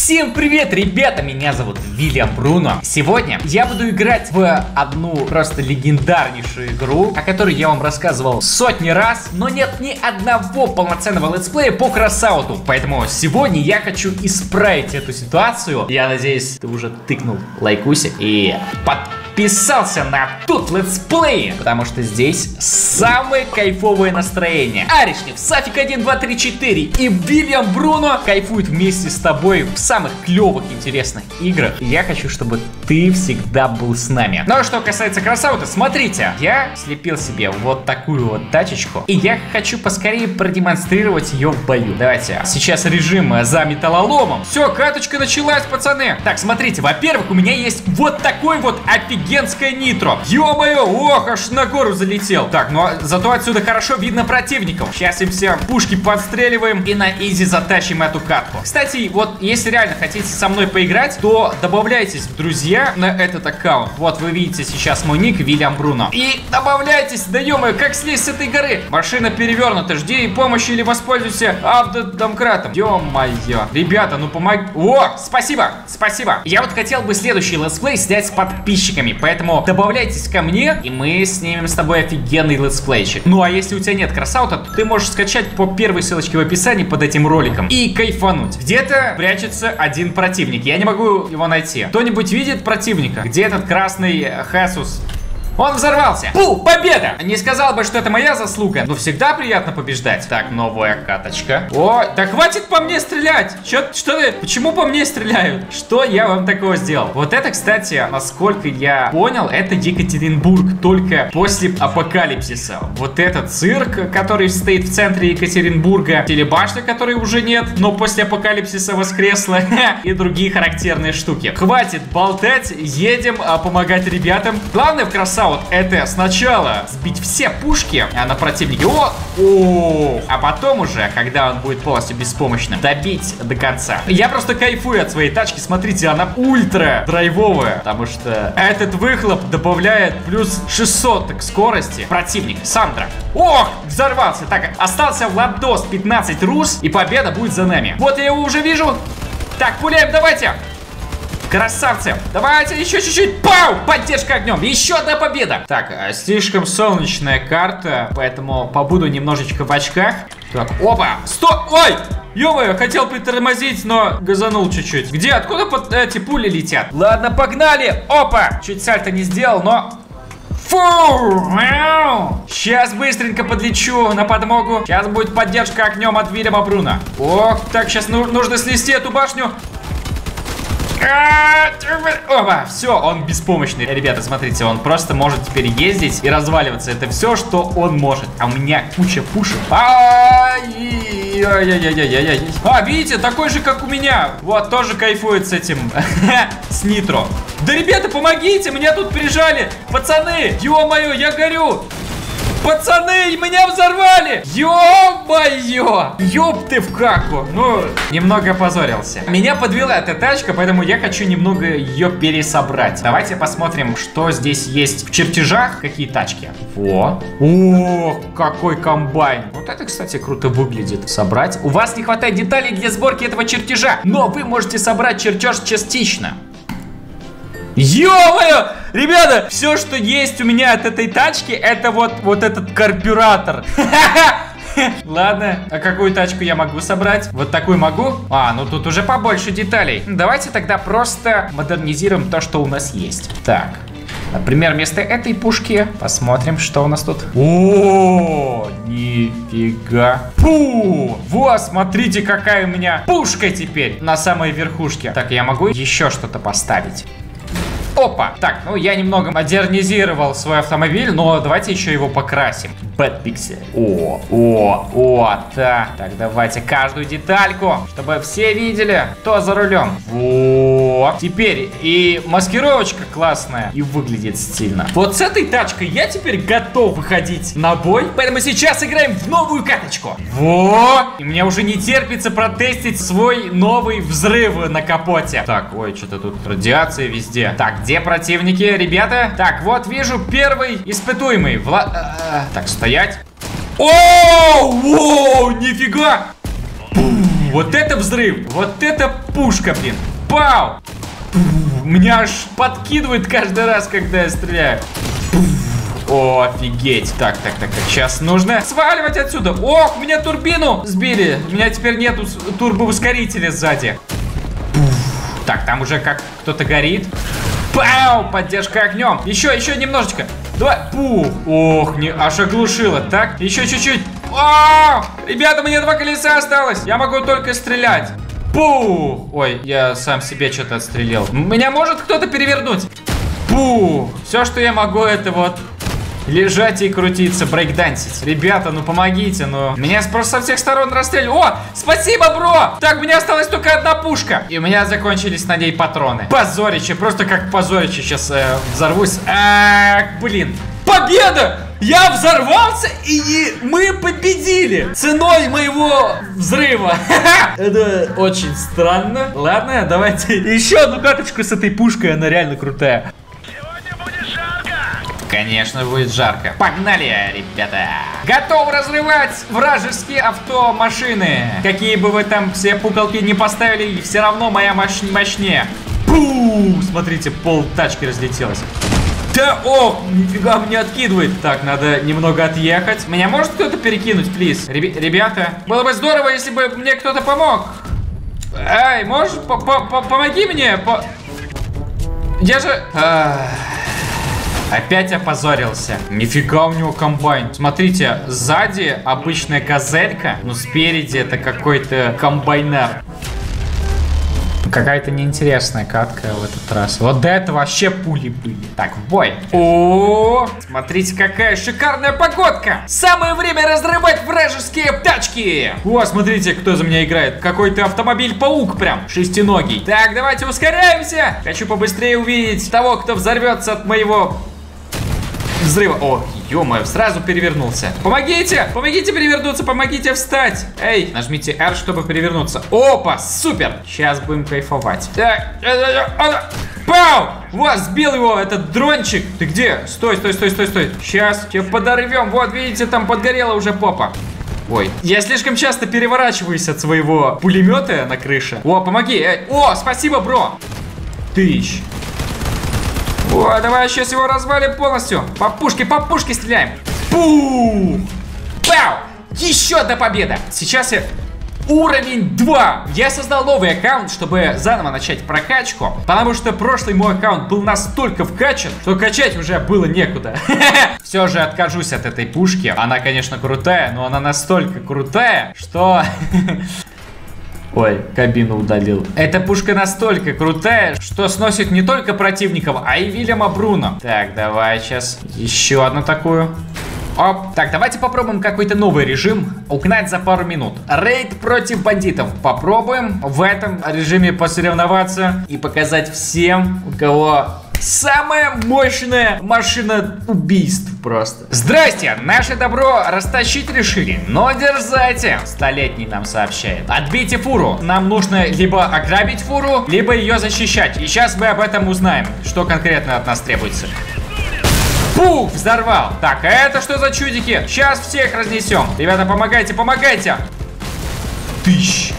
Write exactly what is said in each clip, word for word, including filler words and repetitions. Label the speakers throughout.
Speaker 1: Всем привет, ребята, меня зовут Вильям Бруно. Сегодня я буду играть в одну просто легендарнейшую игру, о которой я вам рассказывал сотни раз, но нет ни одного полноценного летсплея по Кросауту. Поэтому сегодня я хочу исправить эту ситуацию. Я надеюсь, ты уже тыкнул лайкусик и подписался на тот летсплей, потому что здесь самое кайфовое настроение. Аришнев, Сафик один, два, три, четыре и Вильям Бруно кайфуют вместе с тобой в самых клевых, интересных играх. И я хочу, чтобы ты всегда был с нами. Ну а что касается Кросаута, смотрите, я слепил себе вот такую вот тачечку, и я хочу поскорее продемонстрировать ее в бою. Давайте, сейчас режим за металлоломом. Все, каточка началась, пацаны. Так, смотрите, во-первых, у меня есть вот такой вот офигенское нитро. Ё-моё, ох, аж на гору залетел. Так, ну а зато отсюда хорошо видно противников. Сейчас им все пушки подстреливаем и на изи затащим эту катку. Кстати, вот если реально хотите со мной поиграть, то добавляйтесь в друзья на этот аккаунт. Вот вы видите сейчас мой ник Вильям Бруно. И добавляйтесь, да ё-моё, как слезть с этой горы? Машина перевернута, жди помощи или воспользуйся автодомкратом. Ё-моё. Ребята, ну помоги. О, спасибо, спасибо. Я вот хотел бы следующий летсплей снять с подписчиками, поэтому добавляйтесь ко мне, и мы снимем с тобой офигенный летсплейчик. Ну а если у тебя нет Кросаута, то ты можешь скачать по первой ссылочке в описании под этим роликом и кайфануть. Где-то прячется один противник, я не могу его найти. Кто-нибудь видит противника? Где этот красный Хесус? Он взорвался. Пу, победа! Не сказал бы, что это моя заслуга, но всегда приятно побеждать. Так, новая каточка. О, да хватит по мне стрелять! Чё, что ты? Почему по мне стреляют? Что я вам такого сделал? Вот это, кстати, насколько я понял, это Екатеринбург, только после апокалипсиса. Вот этот цирк, который стоит в центре Екатеринбурга, телебашня, которой уже нет, но после апокалипсиса воскресла, и другие характерные штуки. Хватит болтать, едем а, помогать ребятам. Главное в Кросауте это сначала сбить все пушки на противнике, о, о, а потом уже, когда он будет полностью беспомощным, добить до конца. Я просто кайфую от своей тачки, смотрите, она ультра драйвовая, потому что этот выхлоп добавляет плюс шестьсот к скорости противника. Сандра, ох, взорвался. Так, остался Владос пятнадцать рус, и победа будет за нами. Вот я его уже вижу. Так, пуляем, давайте. Красавцы! Давайте еще чуть-чуть! Пау! Поддержка огнем! Еще одна победа! Так, слишком солнечная карта, поэтому побуду немножечко в очках. Так, опа! Стоп! Ой! Ё-моё, хотел притормозить, но газанул чуть-чуть. Где? Откуда под эти пули летят? Ладно, погнали! Опа! Чуть сальто не сделал, но... Фу! Сейчас быстренько подлечу на подмогу. Сейчас будет поддержка огнем от Вильяма Бруно. Ох, так, сейчас ну нужно снести эту башню. Опа, все, он беспомощный. Ребята, смотрите, он просто может теперь ездить и разваливаться. Это все, что он может. А у меня куча пушек. Ай-яй-яй-яй-яй-яй. А, видите, такой же, как у меня. Вот, тоже кайфует с этим. С нитро. Да, ребята, помогите, меня тут прижали. Пацаны, ё-моё, я горю. Пацаны, меня взорвали! Ё-моё! Ёб ты в каку! Ну, немного опозорился. Меня подвела эта тачка, поэтому я хочу немного ее пересобрать. Давайте посмотрим, что здесь есть в чертежах. Какие тачки. Во. О, какой комбайн. Вот это, кстати, круто выглядит. Собрать. У вас не хватает деталей для сборки этого чертежа, но вы можете собрать чертеж частично. Ё-моё! Ребята, все, что есть у меня от этой тачки, это вот, вот этот карбюратор. Ладно, а какую тачку я могу собрать? Вот такую могу? А, ну тут уже побольше деталей. Давайте тогда просто модернизируем то, что у нас есть. Так, например, вместо этой пушки посмотрим, что у нас тут. О, нифига. Фу! Вот, смотрите, какая у меня пушка теперь на самой верхушке. Так, я могу еще что-то поставить. Опа! Так, ну я немного модернизировал свой автомобиль, но давайте еще его покрасим. Bad Pixel. О, о, о, да. Так, давайте каждую детальку, чтобы все видели, кто за рулем. Вот. Теперь и маскировочка классная, и выглядит стильно. Вот с этой тачкой я теперь готов выходить на бой, поэтому сейчас играем в новую каточку. Вот. И мне уже не терпится протестить свой новый взрыв на капоте. Так, ой, что-то тут радиация везде. Так, где противники, ребята? Так, вот вижу первый испытуемый. Вла... Так, стоять. О, о, нифига! Вот это взрыв! Вот это пушка, блин! Пау! Меня аж подкидывает каждый раз, когда я стреляю. О, офигеть. Так, так, так, так. Сейчас нужно сваливать отсюда. Ох, меня турбину сбили. У меня теперь нету турбоускорителя сзади. Так, там уже как кто-то горит. Пау! Поддержка огнем. Еще, еще немножечко. Давай. Пух. Ох, не, аж оглушило. Так, еще чуть-чуть. О! Ребята, мне два колеса осталось. Я могу только стрелять. Пух. Ой, я сам себе что-то отстрелил. Меня может кто-то перевернуть? Пух. Все, что я могу, это вот лежать и крутиться, брейкдансить. Ребята, ну помогите, ну. Меня просто со всех сторон расстреливают. О, спасибо, бро! Так, у меня осталась только одна пушка. И у меня закончились на ней патроны. Позорище, просто как позорище. Сейчас э, взорвусь. Ах, блин. Победа! Я взорвался, и мы победили ценой моего взрыва. Это очень странно. Ладно, давайте еще одну каточку с этой пушкой. Она реально крутая. Конечно, будет жарко. Погнали, ребята. Готов разрывать вражеские автомашины. Какие бы вы там все пуколки не поставили, все равно моя мощь мощнее. Пу! Смотрите, пол тачки разлетелось. Да, ох, нифига мне откидывает. Так, надо немного отъехать. Меня может кто-то перекинуть, плиз? Реб ребята, было бы здорово, если бы мне кто-то помог. Эй, можешь, помоги мне? По Я же... Опять опозорился. Нифига у него комбайн. Смотрите, сзади обычная газелька, но спереди это какой-то комбайнер. Какая-то неинтересная катка в этот раз. Вот до этого вообще пули были. Так, в бой. О, смотрите, какая шикарная погодка. Самое время разрывать вражеские тачки. О, смотрите, кто за меня играет. Какой-то автомобиль-паук прям, шестиногий. Так, давайте ускоряемся. Хочу побыстрее увидеть того, кто взорвется от моего взрыва. О, ё-моё, сразу перевернулся. Помогите! Помогите перевернуться, помогите встать. Эй, нажмите R, чтобы перевернуться. Опа, супер! Сейчас будем кайфовать. Так, пау! Вот, сбил его этот дрончик. Ты где? Стой, стой, стой, стой, стой. Сейчас тебя подорвем. Вот, видите, там подгорела уже попа. Ой, я слишком часто переворачиваюсь от своего пулемета на крыше. О, помоги. Эй. О, спасибо, бро. Тыщ. О, давай сейчас его развалим полностью. По пушке, по пушке стреляем. Пух! Пау! Еще одна победа. Сейчас я... Уровень два. Я создал новый аккаунт, чтобы заново начать прокачку. Потому что прошлый мой аккаунт был настолько вкачан, что качать уже было некуда. Все же откажусь от этой пушки. Она, конечно, крутая, но она настолько крутая, что... Ой, кабину удалил. Эта пушка настолько крутая, что сносит не только противников, а и Вильяма Бруно. Так, давай сейчас еще одну такую. Оп. Так, давайте попробуем какой-то новый режим. Угнать за пару минут. Рейд против бандитов. Попробуем в этом режиме посоревноваться и показать всем, у кого... самая мощная машина убийств просто. Здрасте, наше добро растащить решили, но дерзайте. Столетний нам сообщает. Отбейте фуру. Нам нужно либо ограбить фуру, либо ее защищать. И сейчас мы об этом узнаем, что конкретно от нас требуется. Пух, взорвал. Так, а это что за чудики? Сейчас всех разнесем. Ребята, помогайте, помогайте. Тыщ.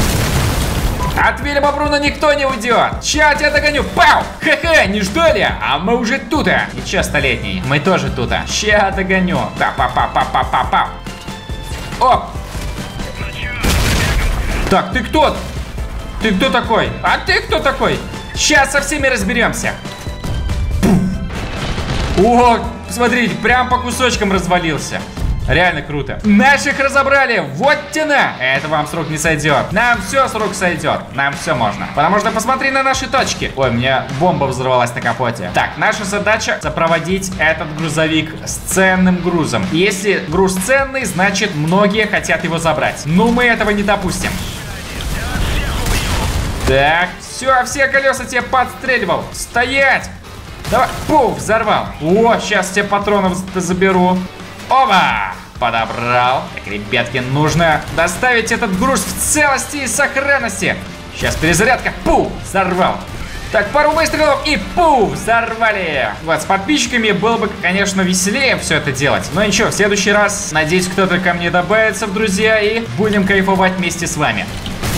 Speaker 1: От Вильяма Бруно никто не уйдет. Сейчас я догоню. Пау! Ха-ха, не ждали? А мы уже тут. И че, столетний? Мы тоже тут. Сейчас догоню. Па-па-па-па-па-па-па. Оп! Так, ты кто? Ты кто такой? А ты кто такой? Сейчас со всеми разберемся. О, смотрите, прям по кусочкам развалился. Реально круто. Наших разобрали. Вот тяна. Это вам с рук не сойдет. Нам все с рук сойдет. Нам все можно. Потому что посмотри на наши точки. Ой, у меня бомба взорвалась на капоте. Так, наша задача сопроводить этот грузовик с ценным грузом. Если груз ценный, значит многие хотят его забрать. Но мы этого не допустим. Так, все, все колеса тебе подстреливал. Стоять. Давай. Пуф, взорвал. О, сейчас тебе патронов заберу. Оба! Подобрал. Так, ребятки, нужно доставить этот груз в целости и сохранности. Сейчас перезарядка. Пу! Взорвал. Так, пару выстрелов и пу! Взорвали. Вот, с подписчиками было бы, конечно, веселее все это делать. Но ничего, в следующий раз, надеюсь, кто-то ко мне добавится в друзья и будем кайфовать вместе с вами.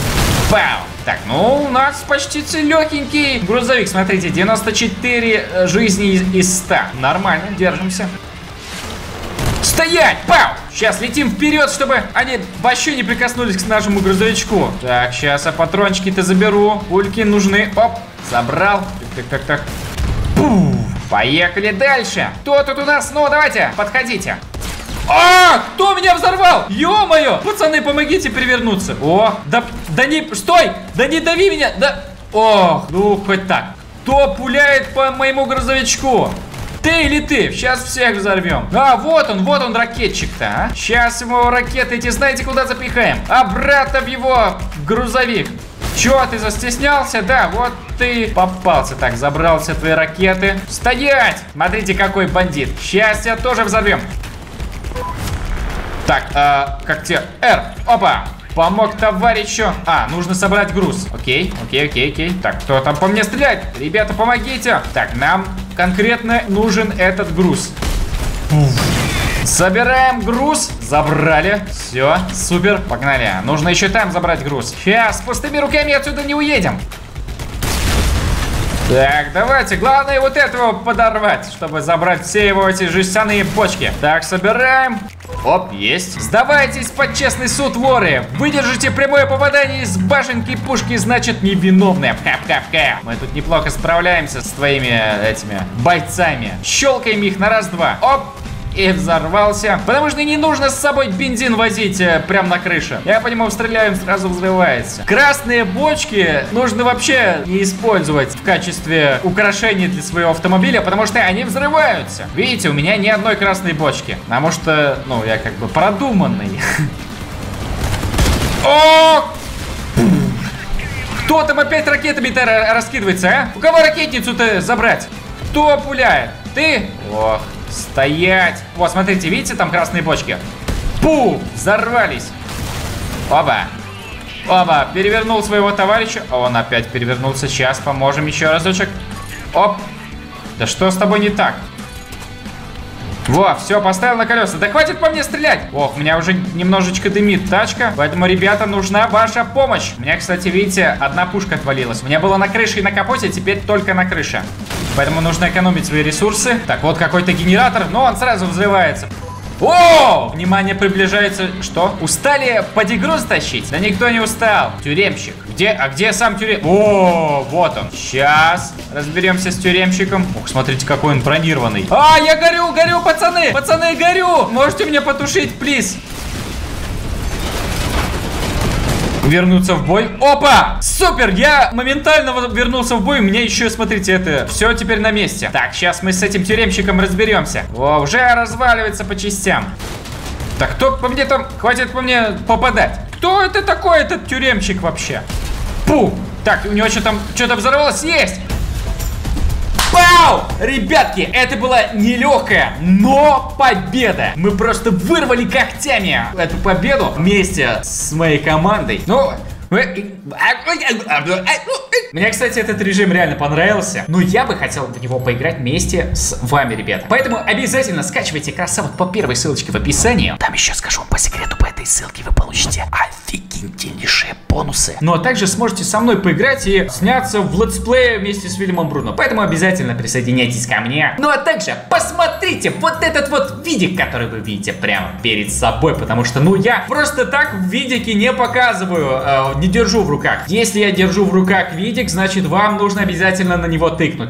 Speaker 1: Пау! Так, ну у нас почти целехенький грузовик. Смотрите, девяносто четыре жизни из ста. Нормально, держимся. Стоять! Пау! Сейчас летим вперед, чтобы они вообще не прикоснулись к нашему грузовичку. Так, сейчас я патрончики-то заберу. Пульки нужны. Оп, забрал. Так, так, так, так. Пух. Поехали дальше. Кто тут у нас? Ну, давайте, подходите. А, кто меня взорвал? Ё-моё! Пацаны, помогите перевернуться. О, да, да не, стой! Да не дави меня, да... Ох, ну хоть так. Кто пуляет по моему грузовичку? Ты или ты? Сейчас всех взорвем. А, вот он, вот он ракетчик-то, а. Сейчас его ракеты эти, знаете, куда запихаем? Обратно в его грузовик. Чё, ты застеснялся? Да, вот ты попался. Так, забрал все твои ракеты. Стоять! Смотрите, какой бандит. Сейчас тебя тоже взорвем. Так, э, как тебе? Р, опа! Помог товарищу. А, нужно собрать груз. Окей, окей, окей, окей. Так, кто там по мне стреляет? Ребята, помогите. Так, нам конкретно нужен этот груз. Собираем груз. Забрали. Все, супер, погнали. Нужно еще там забрать груз. Сейчас, с пустыми руками отсюда не уедем. Так, давайте, главное вот этого подорвать, чтобы забрать все его эти жестяные бочки. Так, собираем. Оп, есть. Сдавайтесь под честный суд, воры. Выдержите прямое попадание из башенки пушки, значит невиновны. Кап-кап-кап. Мы тут неплохо справляемся с твоими этими бойцами. Щелкаем их на раз-два. Оп. И взорвался. Потому что не нужно с собой бензин возить э, прямо на крыше. Я по нему стреляю, сразу взрывается. Красные бочки нужно вообще не использовать в качестве украшения для своего автомобиля, потому что они взрываются. Видите, у меня ни одной красной бочки. Потому что, ну, я как бы продуманный. О! Кто там опять ракетами-то раскидывается, а? У кого ракетницу-то забрать? Кто пуляет? Ты? Ох. Стоять! Вот, смотрите, видите, там красные бочки? Пу! Взорвались! Оба! Оба! Перевернул своего товарища. Он опять перевернулся. Сейчас поможем еще разочек. Оп! Да что с тобой не так? Во, все, поставил на колеса. Да хватит по мне стрелять! Ох, у меня уже немножечко дымит тачка. Поэтому, ребята, нужна ваша помощь. У меня, кстати, видите, одна пушка отвалилась. У меня было на крыше и на капоте, теперь только на крыше. Поэтому нужно экономить свои ресурсы. Так, вот какой-то генератор, но он сразу взрывается. О! Внимание, приближается. Что? Устали подигруз тащить? Да никто не устал. Тюремщик. Где? А где сам тюрем? О, вот он. Сейчас разберемся с тюремщиком. Ух, смотрите, какой он бронированный. А, я горю, горю, пацаны! Пацаны, горю! Можете меня потушить, плиз? Вернуться в бой. Опа! Супер! Я моментально вернулся в бой. У меня еще, смотрите, это все теперь на месте. Так, сейчас мы с этим тюремщиком разберемся. О, уже разваливается по частям. Так, кто по мне там... Хватит по мне попадать. Кто это такой, этот тюремщик вообще? Пу! Так, у него что там... Что-то взорвалось? Есть! Пау! Ребятки, это была нелегкая, но победа. Мы просто вырвали когтями эту победу вместе с моей командой. Ну... Мне, кстати, этот режим реально понравился. Но я бы хотел в него поиграть вместе с вами, ребята. Поэтому обязательно скачивайте красавок по первой ссылочке в описании. Там еще скажу вам по секрету, по этой ссылке вы получите офигительнейшие бонусы. Ну а также сможете со мной поиграть и сняться в летсплее вместе с Вильямом Бруно. Поэтому обязательно присоединяйтесь ко мне. Ну а также посмотрите вот этот вот видик, который вы видите прямо перед собой. Потому что, ну, я просто так в видике не показываю, э, не держу в руках. Если я держу в руках видик, значит, вам нужно обязательно на него тыкнуть.